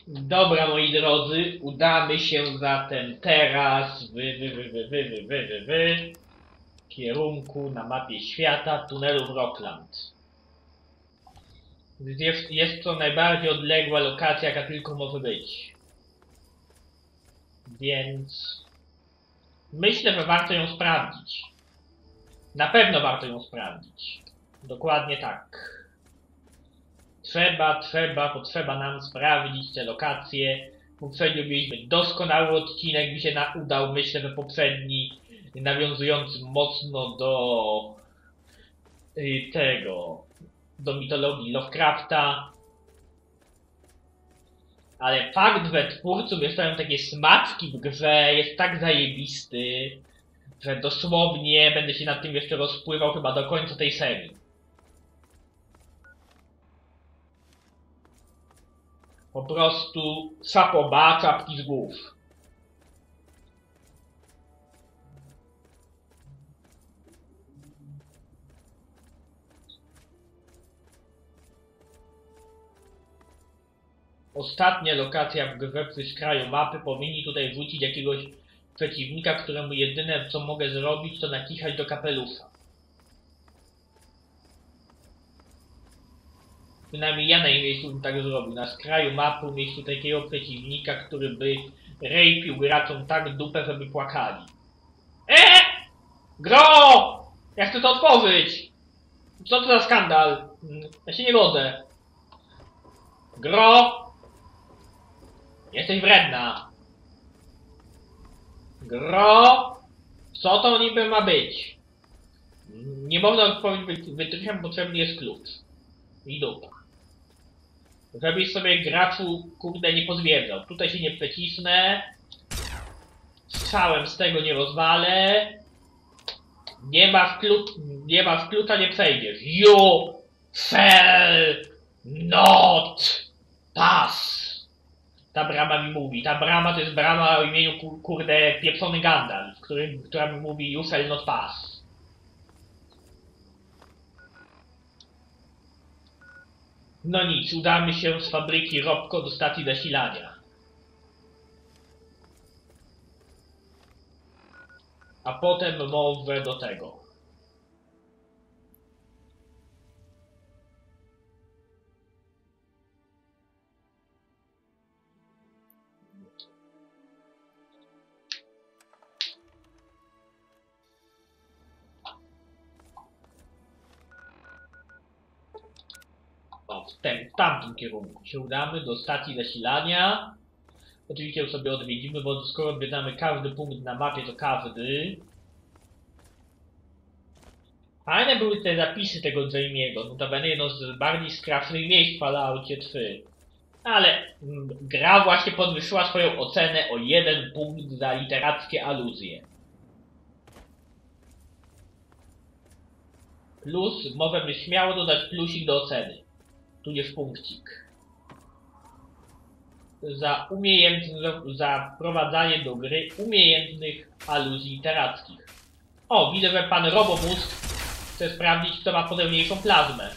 Dobra, moi drodzy, udamy się zatem teraz w kierunku na mapie świata tunelu w Rockland. Jest to najbardziej odległa lokacja, jaka tylko może być. Więc myślę, że warto ją sprawdzić. Na pewno warto ją sprawdzić. Dokładnie tak. Potrzeba nam sprawdzić te lokacje. Poprzednio mieliśmy doskonały odcinek, mi się udał, myślę, że poprzedni, nawiązujący mocno do do mitologii Lovecrafta. Ale fakt, że twórcom dostają takie smaczki w grze, jest tak zajebisty, że dosłownie będę się nad tym jeszcze rozpływał chyba do końca tej serii. Po prostu szapoba, czapki z głów. Ostatnia lokacja w grze przy skraju mapy. Powinni tutaj wrzucić jakiegoś przeciwnika, któremu jedyne co mogę zrobić to nakichać do kapelusza. Przynajmniej ja na jej miejscu bym tak zrobił. Na skraju mapy umieścił takiego przeciwnika, który by rapił graczom tak dupę, żeby płakali. Gro! Ja chcę to otworzyć! Co to za skandal? Ja się nie godzę. Gro! Jesteś wredna. Gro! Co to niby ma być? Nie można odpowiedzieć wytrychem, potrzebny jest klucz. I dupa. Żebyś sobie graczu, kurde, nie pozwiedzał. Tutaj się nie przecisnę. Strzałem z tego nie rozwalę. Nie masz klucza, nie przejdziesz. You shall not pass. Ta brama mi mówi. Ta brama to jest brama o imieniu, kurde, pieprzony Gandalf, która mi mówi you shall not pass. No nic, udamy się z fabryki Robco do stacji zasilania. A potem może do tego. W tamtym kierunku się udamy do stacji zasilania. Oczywiście już sobie odwiedzimy, bo skoro odwiedzamy każdy punkt na mapie, to każdy. Fajne były te zapisy tego Jamie'ego, notabene jedno z bardziej strasznych miejsc w Falloutie 3. Ale gra właśnie podwyższyła swoją ocenę o 1 punkt za literackie aluzje. Plus, możemy śmiało dodać plusik do oceny. Tudzież punkcik. Za wprowadzanie do gry umiejętnych aluzji literackich. O, widzę, że pan Robomózg chce sprawdzić, kto ma potężniejszą plazmę.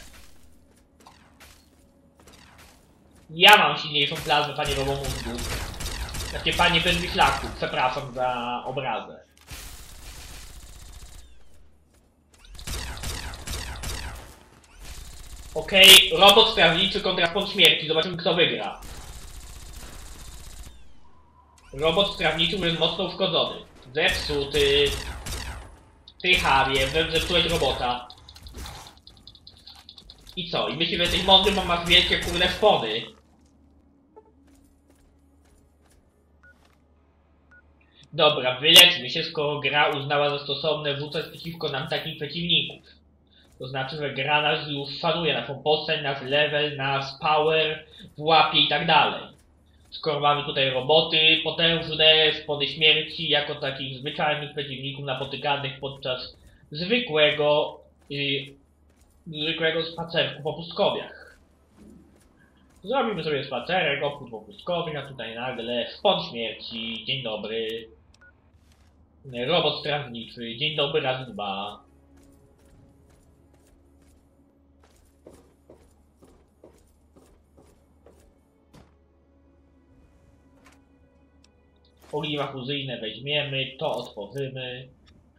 Ja mam silniejszą plazmę, panie Robomózgu. Znaczy, panie Bezmyślaku, przepraszam za obrazę. Okej, robot strażniczy kontra spod śmierci. Zobaczymy, kto wygra. Robot strażniczy jest mocno uszkodzony. Zepsuty. Ty Harry, zepsułeś robota. I co? I myślisz, że jesteś mądry, bo masz wielkie kurde szpony. Dobra, wyleczmy się, skoro gra uznała za stosowne rzucać przeciwko nam takich przeciwników. To znaczy, że gra nas już szanuje naszą postać, nasz level, nasz power, w łapie i tak dalej. Skoro mamy tutaj roboty potężne, szpony śmierci, jako takich zwyczajnych przeciwników napotykanych podczas zwykłego spacerku po pustkowiach. Zrobimy sobie spacerek, obchód po pustkowiach, a tutaj nagle szpon śmierci, dzień dobry. Robot strażniczy, dzień dobry raz dwa. Ogniwa fuzyjne weźmiemy, to otworzymy.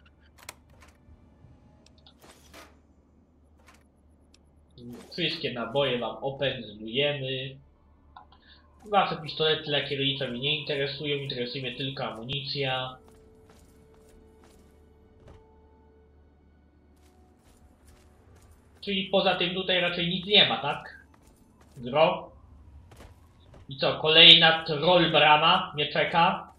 Wszystkie naboje wam opędzlujemy. Wasze pistolety lakiernicze mnie nie interesują, interesuje mnie tylko amunicja. Czyli poza tym tutaj raczej nic nie ma, tak? Gro? I co, kolejna troll brama mnie czeka?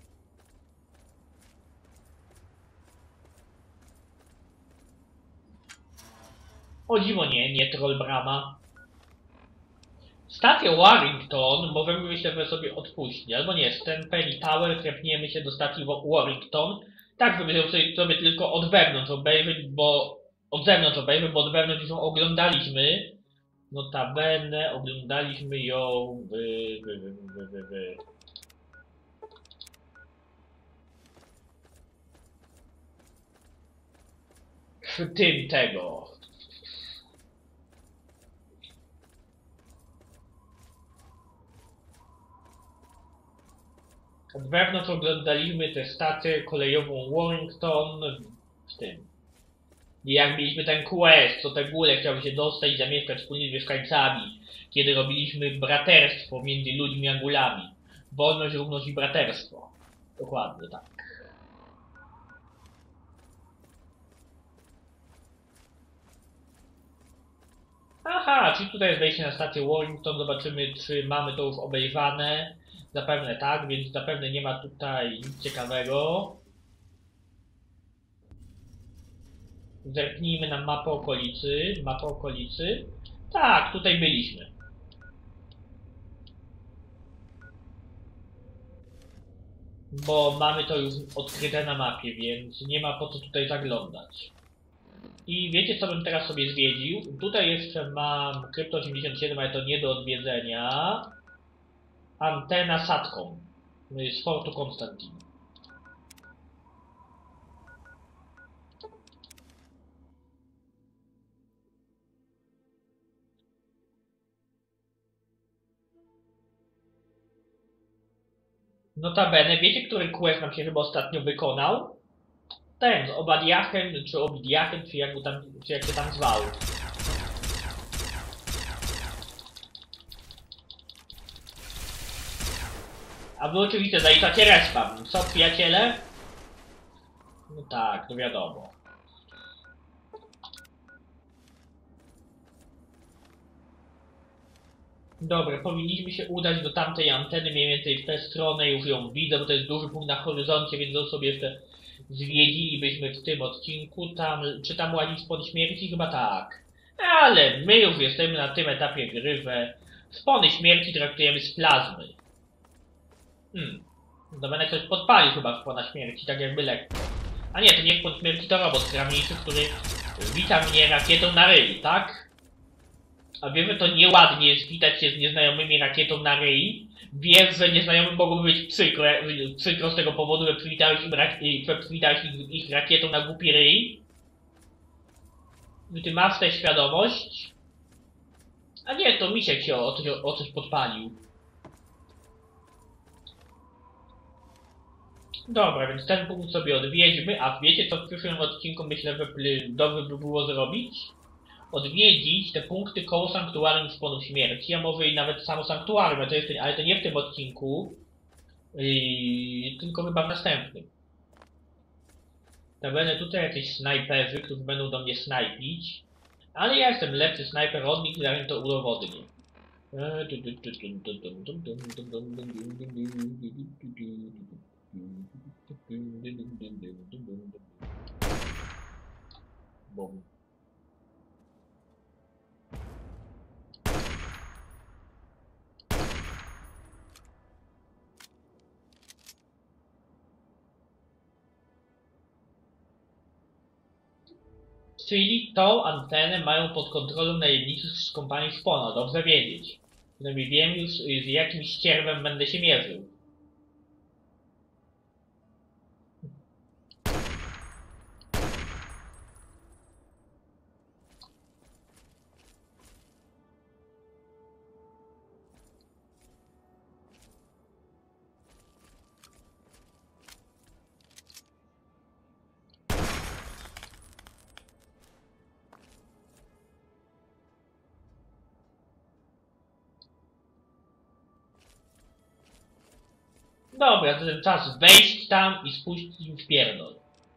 O dziwo nie troll brama. Stację Warrington możemy myślę, że sobie odpuścić, albo nie, z ten Penny Tower trepniemy się do stacji Warrington, tak żeby sobie tylko od wewnątrz obejrzeć, bo od zewnątrz obejrzeć, bo od wewnątrz ją oglądaliśmy. Notabene oglądaliśmy ją w tym tego. Od wewnątrz oglądaliśmy tę stację kolejową Warrington w tym. I jak mieliśmy ten quest, co te góle chciały się dostać i zamieszkać wspólnie z mieszkańcami, kiedy robiliśmy braterstwo między ludźmi a gulami. Wolność, równość i braterstwo. Dokładnie tak. Aha, czyli tutaj jest wejście na stację Warrington, zobaczymy czy mamy to już obejrzane. Zapewne tak, więc zapewne nie ma tutaj nic ciekawego. Zerknijmy na mapę okolicy. Mapę okolicy. Tak, tutaj byliśmy. Bo mamy to już odkryte na mapie, więc nie ma po co tutaj zaglądać. I wiecie co bym teraz sobie zwiedził? Tutaj jeszcze mam Krypto 87, ale to nie do odwiedzenia. Antena Satcom z Fortu Konstantin. Notabene, wiecie, który quest nam się chyba ostatnio wykonał? Ten, z Obadiachem, czy Obidiachem, czy jak się tam zwał. A wy oczywiście zaliczacie respawn. Co, przyjaciele? No tak, to wiadomo. Dobra, powinniśmy się udać do tamtej anteny, mniej więcej w tę stronę, już ją widzę, bo to jest duży punkt na horyzoncie, więc to sobie jeszcze zwiedzilibyśmy w tym odcinku. Czy tam łazić spod śmierci? Chyba tak. Ale my już jesteśmy na tym etapie gry, że spony śmierci traktujemy z plazmy. To będę ktoś podpalił chyba spona śmierci, tak jakby lekko. A nie, to nie spon śmierci, to robot kramniczy, który wita mnie rakietą na ryj, tak? A wiemy, to nieładnie jest witać się z nieznajomymi rakietą na ryj. Wiesz, że nieznajomy mogą być przykro z tego powodu, że przywitałeś ich rakietą na głupi ryj. Ty masz tę świadomość? A nie, to Misiek się o coś podpalił. Dobra, więc ten punkt sobie odwiedźmy, a wiecie co w przyszłym odcinku myślę, że dobrze by było zrobić? Odwiedzić te punkty koło sanktuarium Szponów Śmierci, a może i nawet samo sanktuarium, ale to nie w tym odcinku, tylko chyba w następnym. To będę tutaj jakieś snajperzy, którzy będą do mnie snajpić, ale ja jestem lepszy snajper od nich i zanim to udowodnię. Bum. Czyli tą antenę mają pod kontrolą najemnicy z kompanii Spona, dobrze wiedzieć. Przynajmniej wiem już z jakim ścierwem będę się mierzył. Dobra, to ten czas wejść tam i spuścić im w pierdol.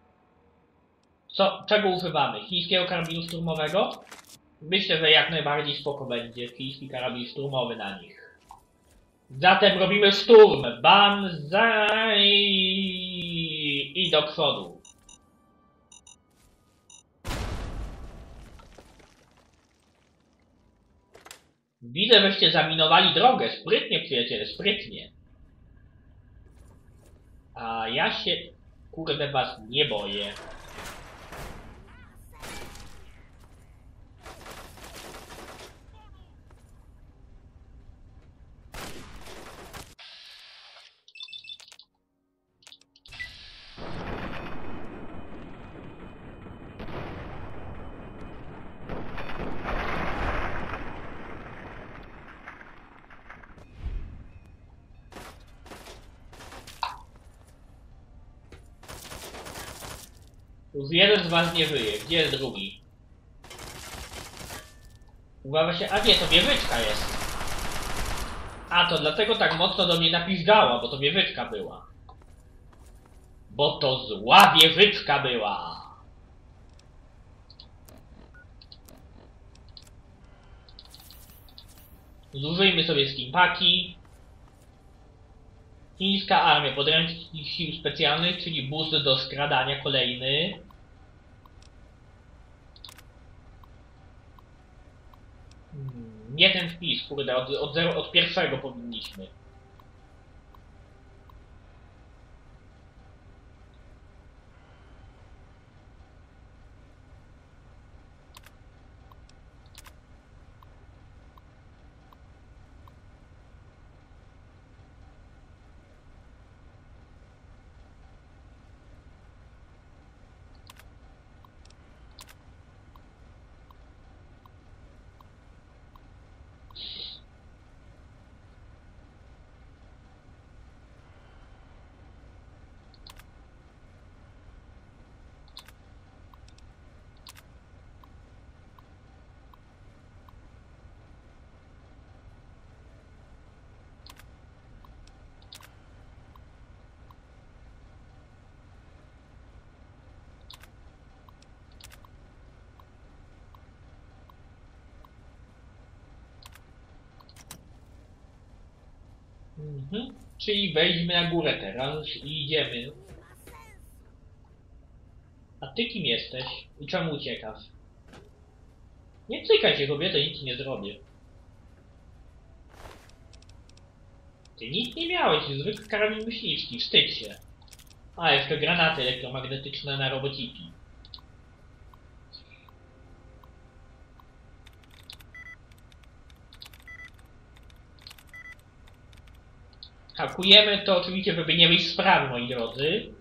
Czego używamy? Chińskiego karabinu szturmowego? Myślę, że jak najbardziej spoko będzie chiński karabin szturmowy na nich. Zatem robimy szturm! Banzai! I do przodu. Widzę, żeście zaminowali drogę. Sprytnie, przyjaciele, sprytnie. A ja się, kurde, was nie boję. Już jeden z was nie żyje. Gdzie jest drugi? Uwaga się... A nie, to wieżyczka jest. A, to dlatego tak mocno do mnie napizgała, bo to wieżyczka była. Bo to zła wieżyczka była. Zużyjmy sobie skimpaki. Chińska armia podręcznych sił specjalnych, czyli boost do skradania kolejny. Nie ten wpis, kurde, od pierwszego powinniśmy. Czyli wejdźmy na górę teraz i idziemy. A ty kim jesteś? I czemu uciekasz? Nie cykaj się, kobieta, nic ci nie zrobię. Ty nic nie miałeś, zwykły karabin myśliwski, wstydź się. A, jeszcze granaty elektromagnetyczne na robociki. Hakujemy to oczywiście, żeby nie wyjść z sprawy, moi drodzy.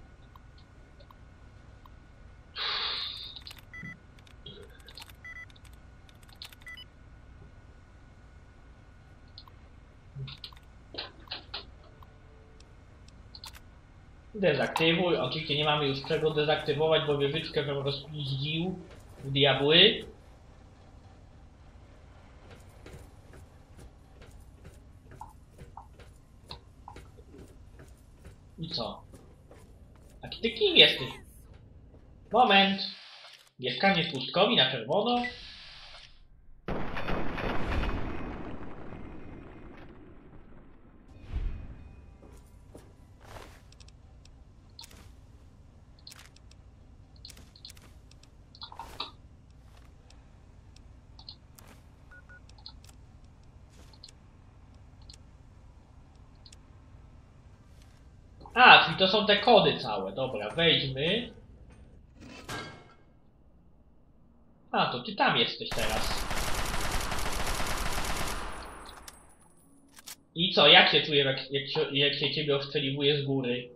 Dezaktywuj. Oczywiście nie mamy już czego dezaktywować, bo wieżyczkę bym rozpizdził w diabły. I co? A ty kim jesteś? Moment! Mieszkanie pustkowi na czerwono? A, czyli to są te kody całe. Dobra, wejdźmy. A, to ty tam jesteś teraz. I co, jak się czujesz, jak się ciebie ostrzeliwuje z góry?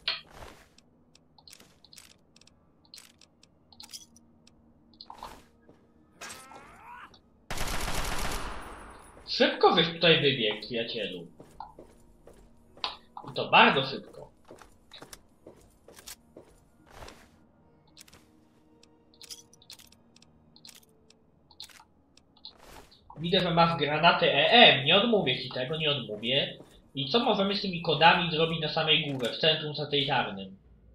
Szybko żeś tutaj wybiegł, przyjacielu. I to bardzo szybko. Widzę, że masz granaty EM. Nie odmówię ci tego, nie odmówię. I co możemy z tymi kodami zrobić na samej górze, w centrum satelitarnym?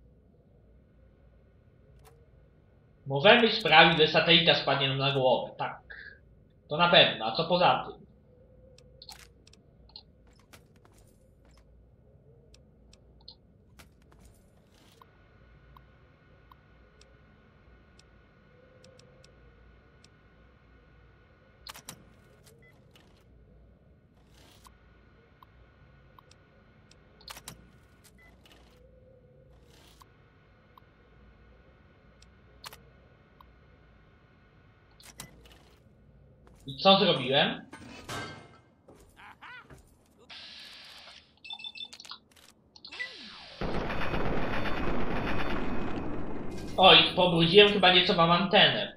Możemy sprawić, że satelita spadnie nam na głowę, tak. To na pewno, a co poza tym? I co zrobiłem? Oj, pobrudziłem chyba nieco wam antenę.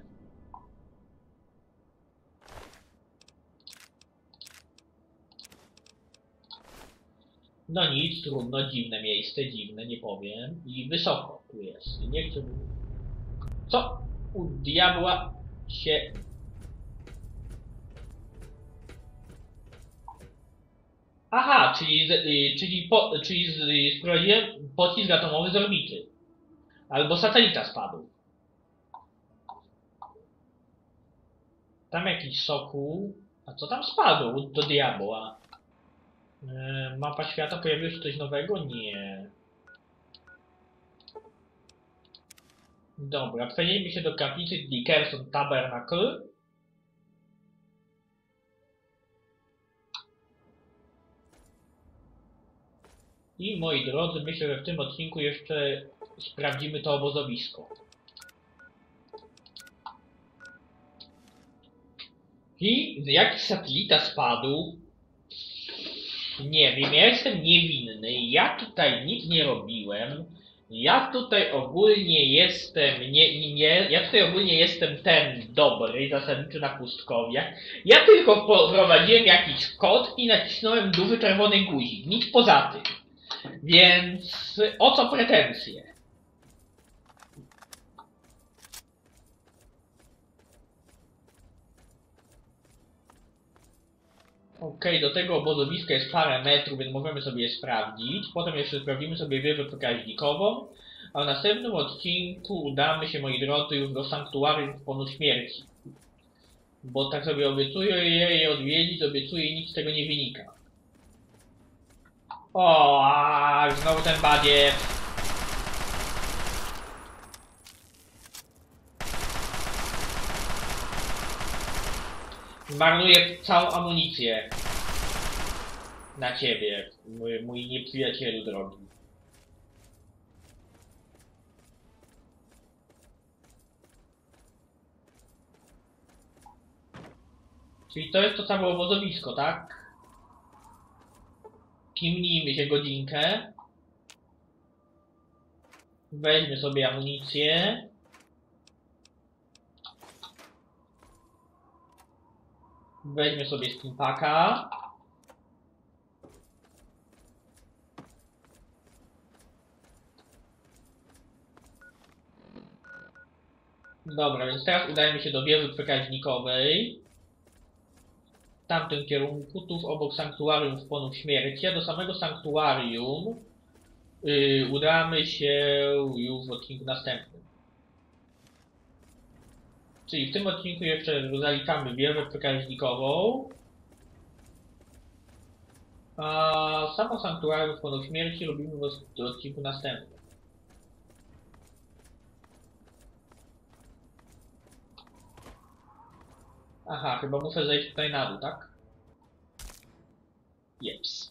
No nic, trudno, dziwne miejsce, dziwne, nie powiem. I wysoko tu jest. Nie chcę... Co? U diabła się... Aha, czyli sprowadziłem pocisk atomowy z orbity. Albo satelita spadł. Tam jakiś sokół. A co tam spadł do diabła? Mapa świata, pojawiło się coś nowego? Nie. Dobra, przenieśmy się do kaplicy Dickerson Tabernacle. I moi drodzy, myślę, że w tym odcinku jeszcze sprawdzimy to obozowisko. I jaki satelita spadł? Nie wiem, ja jestem niewinny, ja tutaj nic nie robiłem. Ja tutaj ogólnie jestem ten dobry, zasadniczo na pustkowiach. Ja tylko wprowadziłem jakiś kod i nacisnąłem duży czerwony guzik, nic poza tym. Więc o co pretensje? Okej, do tego obozowiska jest parę metrów, więc możemy sobie je sprawdzić. Potem jeszcze sprawdzimy sobie wieżę pokaźnikową. A w następnym odcinku udamy się, moi drodzy, już do sanktuarium w Polu Śmierci. Bo tak sobie obiecuję je odwiedzić, obiecuję i nic z tego nie wynika. O, znowu ten badziew. Marnuję całą amunicję na ciebie, mój nieprzyjacielu drogi. Czyli to jest to samo obozowisko, tak? Kimnijmy się godzinkę. Weźmy sobie amunicję. Weźmy sobie steampaka. Dobra, więc teraz udajemy się do wieży przekaźnikowej. W tamtym kierunku, tuż obok sanktuarium w Polu Śmierci, a do samego sanktuarium udamy się już w odcinku następnym. Czyli w tym odcinku jeszcze zaliczamy wieżę przekaźnikową. A samo sanktuarium w Polu Śmierci robimy w odcinku następnym. Aha, chyba muszę zejść tutaj na dół, tak? Jeps.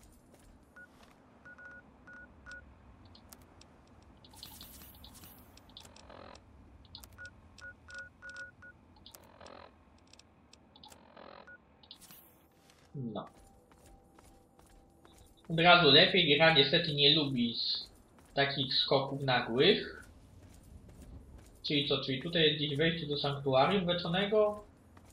No. Od razu lepiej, gra niestety nie lubi takich skoków nagłych. Czyli co, czyli tutaj jest gdzieś wejście do sanktuarium wieczonego?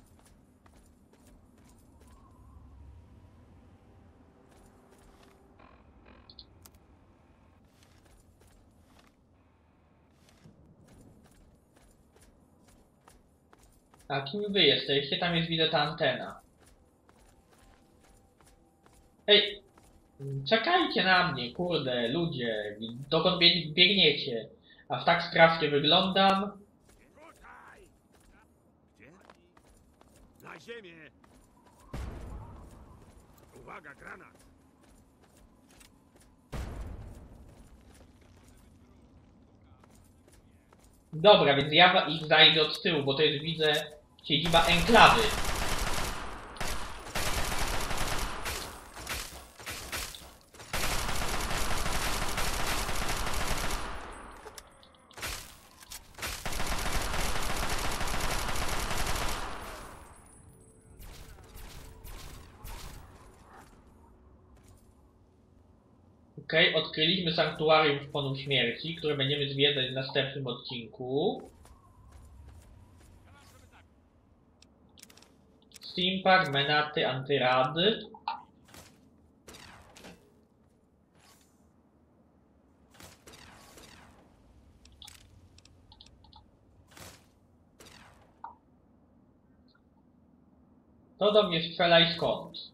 A kim wy jesteście? Tam jest, widzę, ta antena. Ej! Czekajcie na mnie, kurde, ludzie. Dokąd biegniecie? Aż tak strasznie wyglądam? Tutaj! Gdzie? Na ziemię! Uwaga, granat! Dobra, więc ja ich zajdę od tyłu, bo to jest, widzę, siedziba enklawy. Okej, odkryliśmy sanktuarium Szponu Śmierci, które będziemy zwiedzać w następnym odcinku. Steampunk, Menaty, Antyrady. To do mnie strzela i skąd?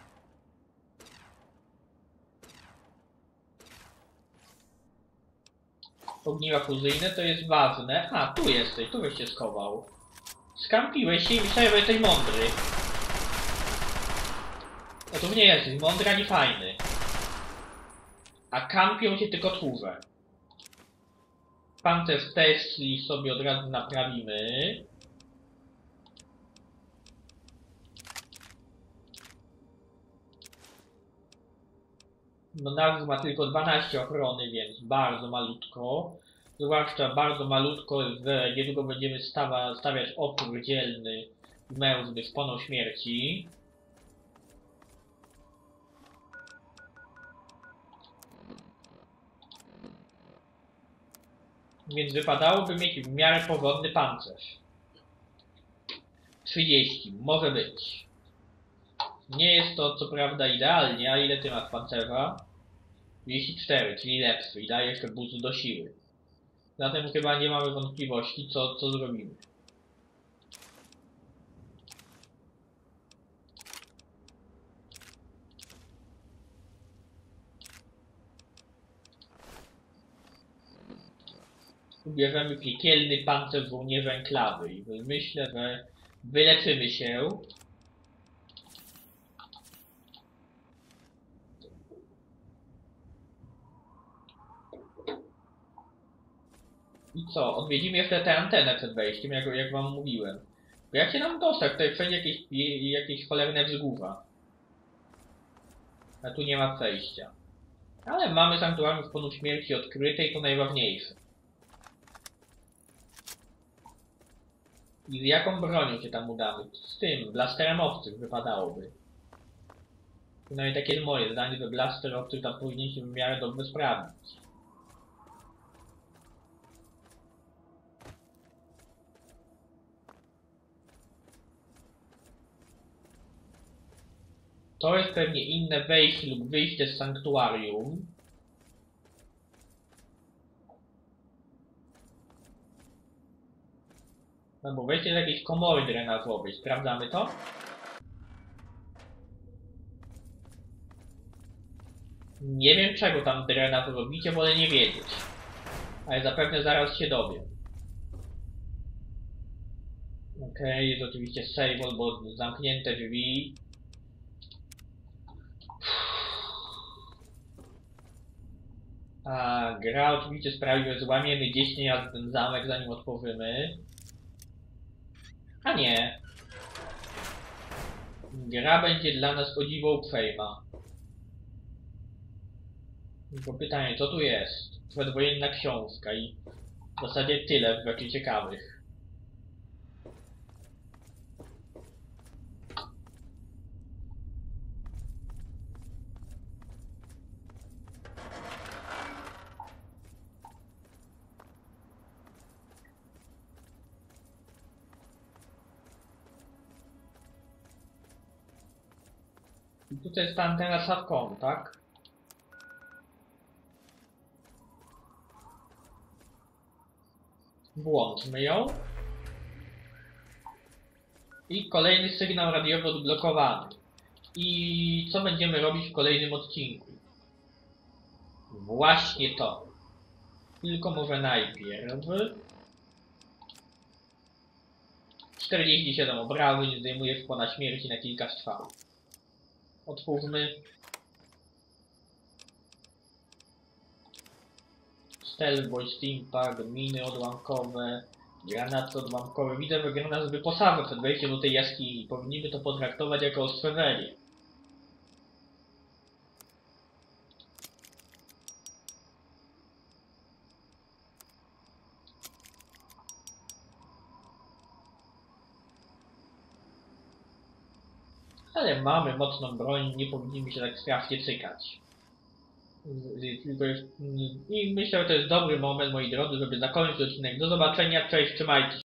Ogniwa fuzyjne to jest ważne. A, tu jesteś, tu byś się schował. Skampiłeś się i myślałem, że jesteś mądry. No tu nie jesteś mądry ani fajny. A kampią się tylko tchórze. Pancerz Tesli sobie od razu naprawimy. No nasz ma tylko 12 ochrony, więc bardzo malutko. Zwłaszcza bardzo malutko, że niedługo będziemy stawiać opór dzielny i mężny Szponom Śmierci. Więc wypadałoby mieć w miarę porządny pancerz. 30, może być. Nie jest to co prawda idealnie, a ile ty masz pancerza? 34, czyli lepszy i daje jeszcze boost do siły. Zatem chyba nie mamy wątpliwości, co zrobimy. Ubierzemy piekielny pancerz żołnierza enklawy i myślę, że wyleczymy się. I co? Odwiedzimy jeszcze tę antenę przed wejściem, jak wam mówiłem. Bo jak się nam dostać? Tutaj wszędzie jakieś cholerne wzgórza. A tu nie ma przejścia. Ale mamy sanktuarium Szponu Śmierci odkryte i to najważniejsze. I z jaką bronią się tam udamy? Z tym, blasterem obcych wypadałoby. Przynajmniej takie jest moje zdanie, że blaster obcych tam powinien się w miarę dobrze sprawdzić. To jest pewnie inne wejście lub wyjście z sanktuarium. No bo wejście z jakiejś komory drenażowej. Sprawdzamy to? Nie wiem czego tam drenaż robicie, wolę nie wiedzieć. Ale zapewne zaraz się dowiem. Okej, jest oczywiście save albo zamknięte drzwi. A gra oczywiście sprawi, że złamiemy gdzieś niejako ten zamek, zanim otworzymy. A nie. Gra będzie dla nas o dziwo uprzejma. Tylko pytanie, co tu jest? Przedwojenna książka i w zasadzie tyle w rzeczy ciekawych. I tutaj jest ta antena SATCOM, tak? Włączmy ją. I kolejny sygnał radiowy odblokowany. I co będziemy robić w kolejnym odcinku? Właśnie to. Tylko może najpierw 47 obrażeń zdejmuje szpona śmierci na kilka strzałów. Otwórzmy. Stealth, Voice Steampunk, miny odłamkowe, granaty odłamkowe. Widzę, że gra nas wyposaża przed wejściem do tej jaskini. Powinniśmy to potraktować jako ostrzeżenie. Ale mamy mocną broń, nie powinniśmy się tak strasznie cykać. I myślę, że to jest dobry moment, moi drodzy, żeby zakończyć odcinek. Do zobaczenia, cześć, trzymajcie się.